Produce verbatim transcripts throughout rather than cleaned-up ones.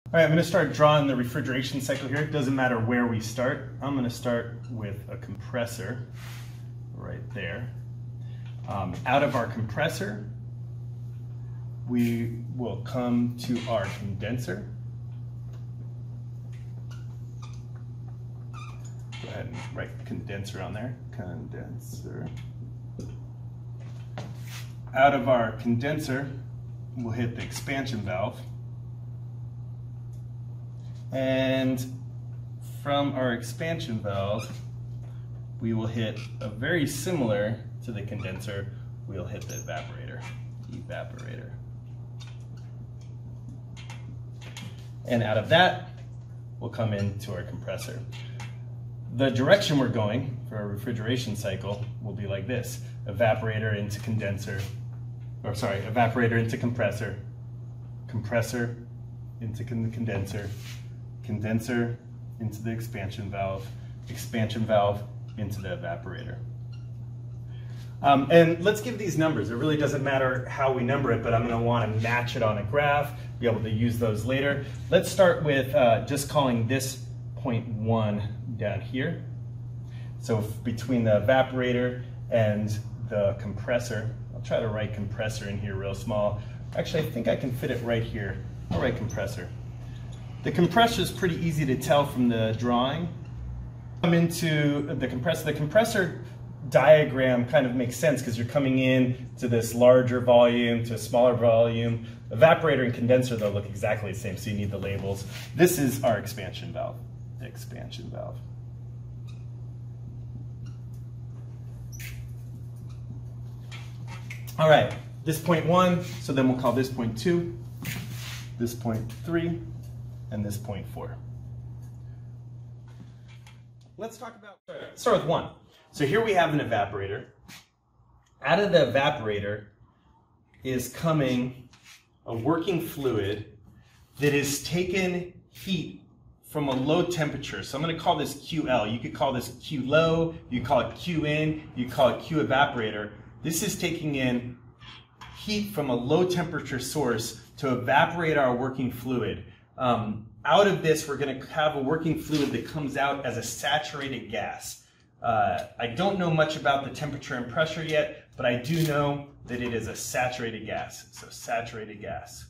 All right, I'm going to start drawing the refrigeration cycle here. It doesn't matter where we start. I'm going to start with a compressor right there. Um, out of our compressor, we will come to our condenser. Go ahead and write condenser on there. Condenser. Out of our condenser, we'll hit the expansion valve. And from our expansion valve, we will hit a very similar to the condenser, we'll hit the evaporator. Evaporator. And out of that, we'll come into our compressor. The direction we're going for our refrigeration cycle will be like this. Evaporator into condenser, or sorry, evaporator into compressor, compressor into con condenser, condenser into the expansion valve, expansion valve into the evaporator. Um, and let's give these numbers. It really doesn't matter how we number it, but I'm going to want to match it on a graph, be able to use those later. Let's start with uh, just calling this point one down here. So between the evaporator and the compressor, I'll try to write compressor in here real small. Actually, I think I can fit it right here. I'll write compressor. The compressor is pretty easy to tell from the drawing. Come into the compressor. The compressor diagram kind of makes sense because you're coming in to this larger volume, to a smaller volume. Evaporator and condenser, though, look exactly the same, so you need the labels. This is our expansion valve. Expansion valve. All right, this point one, so then we'll call this point two, this point three, and this point four. Let's talk about, let's start with one. So here we have an evaporator. Out of the evaporator is coming a working fluid that is taken heat from a low temperature. So I'm going to call this Q L. You could call this Q low, you call it Q in, you call it Q evaporator. This is taking in heat from a low temperature source to evaporate our working fluid. Um, out of this, we're going to have a working fluid that comes out as a saturated gas. Uh, I don't know much about the temperature and pressure yet, but I do know that it is a saturated gas. So saturated gas.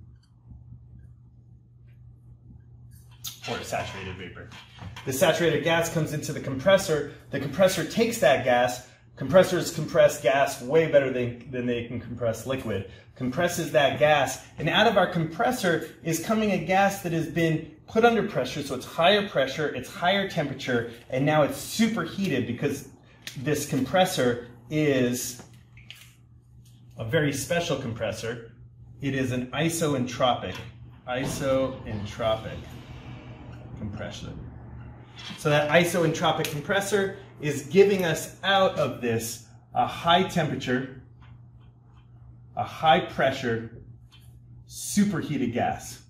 Or a saturated vapor. The saturated gas comes into the compressor. The compressor takes that gas. Compressors compress gas way better than, than they can compress liquid. Compresses that gas, and out of our compressor is coming a gas that has been put under pressure, so it's higher pressure, it's higher temperature, and now it's superheated because this compressor is a very special compressor. It is an isoentropic, isoentropic compressor. So that isoentropic compressor is giving us out of this a high temperature, a high pressure, superheated gas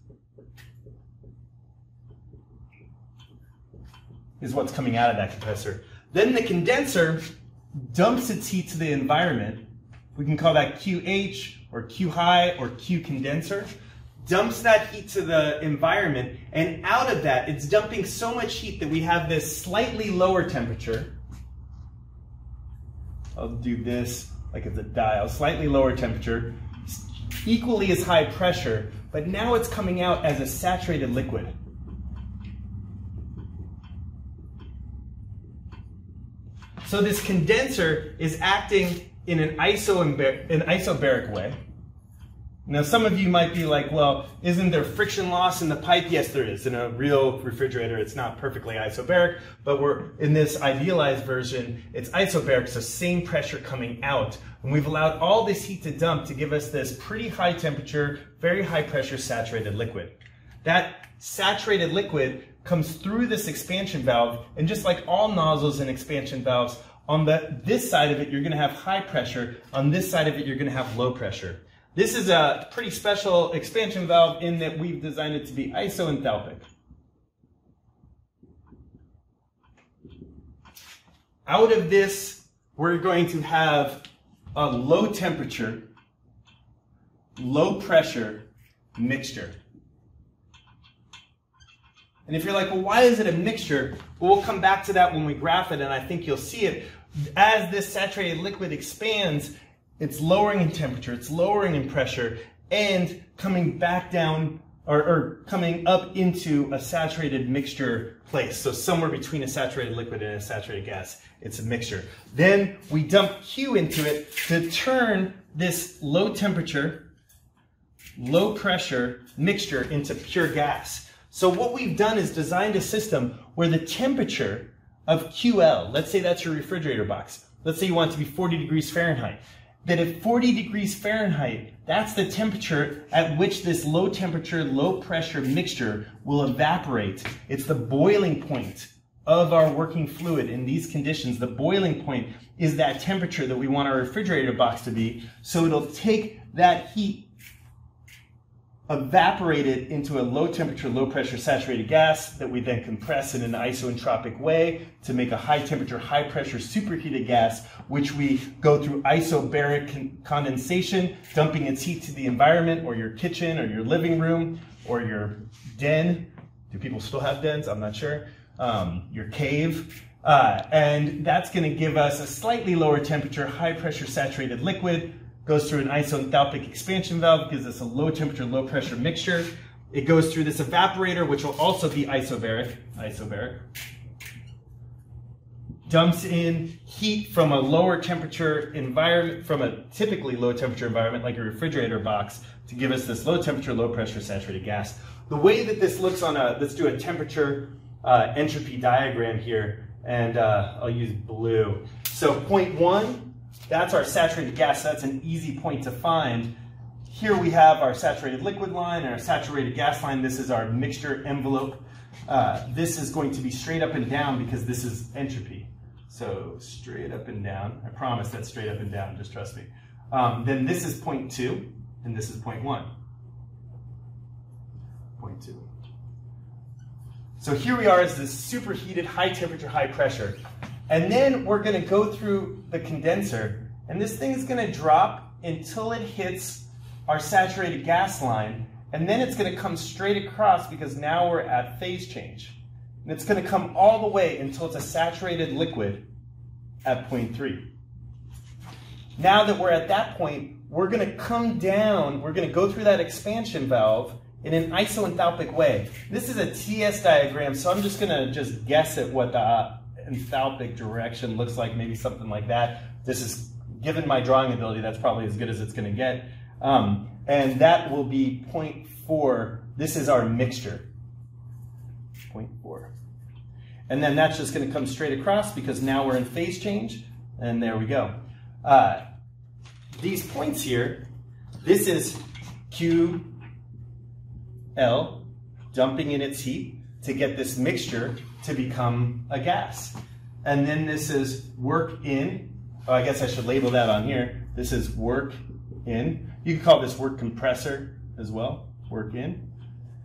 is what's coming out of that compressor. Then the condenser dumps its heat to the environment. We can call that Q H or Q high or Q condenser. Dumps that heat to the environment, and out of that, it's dumping so much heat that we have this slightly lower temperature. I'll do this like it's a dial, slightly lower temperature, equally as high pressure, but now it's coming out as a saturated liquid. So this condenser is acting in an, isobar an isobaric way. Now some of you might be like, well, isn't there friction loss in the pipe? Yes, there is. In a real refrigerator, it's not perfectly isobaric, but we're in this idealized version, it's isobaric, so same pressure coming out. And we've allowed all this heat to dump to give us this pretty high temperature, very high pressure saturated liquid. That saturated liquid comes through this expansion valve, and just like all nozzles and expansion valves, on the, this side of it, you're going to have high pressure. On this side of it, you're going to have low pressure. This is a pretty special expansion valve in that we've designed it to be isoenthalpic. Out of this, we're going to have a low temperature, low pressure mixture. And if you're like, well, why is it a mixture? Well, we'll come back to that when we graph it, and I think you'll see it. As this saturated liquid expands, it's lowering in temperature, it's lowering in pressure, and coming back down, or, or coming up into a saturated mixture place. So somewhere between a saturated liquid and a saturated gas, it's a mixture. Then we dump Q into it to turn this low temperature, low pressure mixture into pure gas. So what we've done is designed a system where the temperature of Q L, let's say that's your refrigerator box, let's say you want it to be forty degrees Fahrenheit, that at forty degrees Fahrenheit, that's the temperature at which this low temperature, low pressure mixture will evaporate. It's the boiling point of our working fluid in these conditions. The boiling point is that temperature that we want our refrigerator box to be, so it'll take that heat, evaporate it into a low temperature, low pressure saturated gas that we then compress in an isoentropic way to make a high temperature, high pressure superheated gas, which we go through isobaric con condensation, dumping its heat to the environment, or your kitchen, or your living room, or your den. Do people still have dens? I'm not sure. Um, your cave. Uh, and that's going to give us a slightly lower temperature, high pressure saturated liquid. Goes through an isenthalpic expansion valve, gives us a low temperature, low pressure mixture. It goes through this evaporator, which will also be isobaric, isobaric. Dumps in heat from a lower temperature environment, from a typically low temperature environment like a refrigerator box, to give us this low temperature, low pressure saturated gas. The way that this looks on a, let's do a temperature uh, entropy diagram here, and uh, I'll use blue. So point one, that's our saturated gas, so that's an easy point to find. Here we have our saturated liquid line and our saturated gas line. This is our mixture envelope. Uh, this is going to be straight up and down because this is entropy. So straight up and down. I promise that's straight up and down, just trust me. Um, then this is point two, and this is point one. Point two. So here we are as this superheated, high temperature, high pressure. And then we're going to go through the condenser, and this thing is going to drop until it hits our saturated gas line, and then it's going to come straight across because now we're at phase change. And it's going to come all the way until it's a saturated liquid at point three. Now that we're at that point, we're going to come down, we're going to go through that expansion valve in an isoenthalpic way. This is a T S diagram, so I'm just going to just guess at what the uh, enthalpic direction looks like, maybe something like that. This is, given my drawing ability, that's probably as good as it's going to get. Um, and that will be point four. This is our mixture. Point four. And then that's just going to come straight across because now we're in phase change. And there we go. Uh, these points here, this is Q L dumping in its heat to get this mixture to become a gas. And then this is work in, oh, I guess I should label that on here. This is work in. You can call this work compressor as well, work in.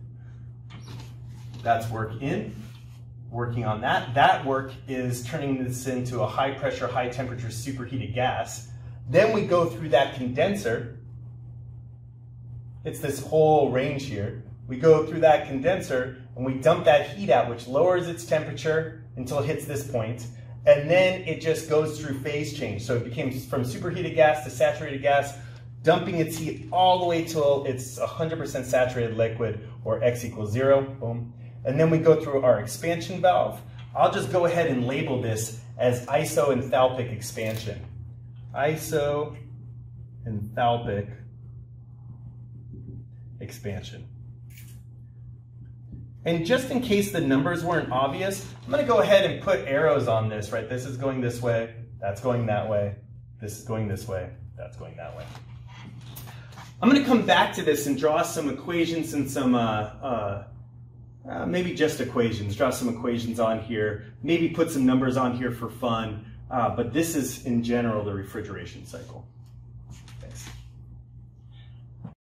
That's work in, working on that. That work is turning this into a high pressure, high temperature superheated gas. Then we go through that condenser. It's this whole range here. We go through that condenser and we dump that heat out, which lowers its temperature until it hits this point. And then it just goes through phase change. So it became from superheated gas to saturated gas, dumping its heat all the way till it's one hundred percent saturated liquid, or X equals zero, boom. And then we go through our expansion valve. I'll just go ahead and label this as isoenthalpic expansion. Isoenthalpic expansion. And just in case the numbers weren't obvious, I'm going to go ahead and put arrows on this, right? This is going this way, that's going that way, this is going this way, that's going that way. I'm going to come back to this and draw some equations and some, uh, uh, uh, maybe just equations, draw some equations on here, maybe put some numbers on here for fun, uh, but this is in general the refrigeration cycle.